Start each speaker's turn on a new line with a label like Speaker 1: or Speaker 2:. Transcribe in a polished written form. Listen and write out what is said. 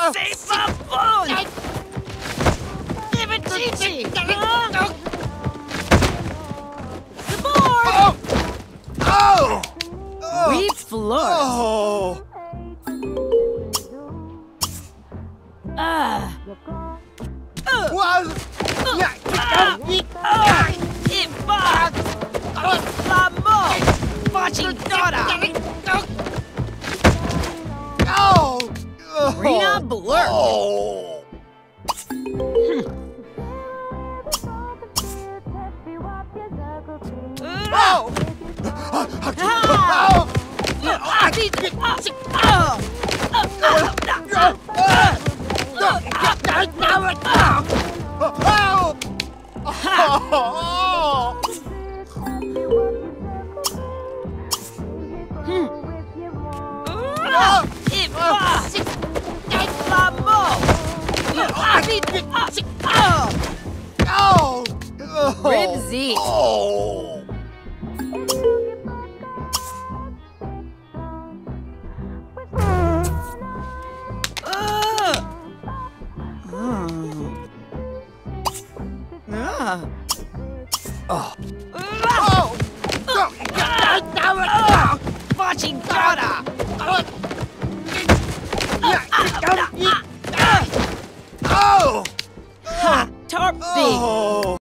Speaker 1: Save my phone! Give it to me! The board! We flourished.
Speaker 2: Oh!
Speaker 1: Impact! Flambeau! Fachidora! Rena Blur!
Speaker 2: Oh!
Speaker 1: Ribsy!
Speaker 2: Oh!
Speaker 1: Fachidora!